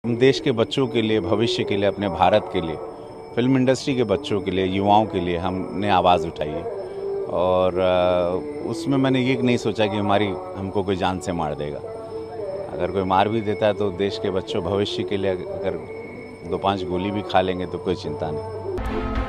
हम देश के बच्चों के लिए, भविष्य के लिए, अपने भारत के लिए, फिल्म इंडस्ट्री के बच्चों के लिए, युवाओं के लिए हमने आवाज़ उठाई है। और उसमें मैंने ये नहीं सोचा कि हमको कोई जान से मार देगा। अगर कोई मार भी देता है तो देश के बच्चों भविष्य के लिए अगर 2-5 गोली भी खा लेंगे तो कोई चिंता नहीं।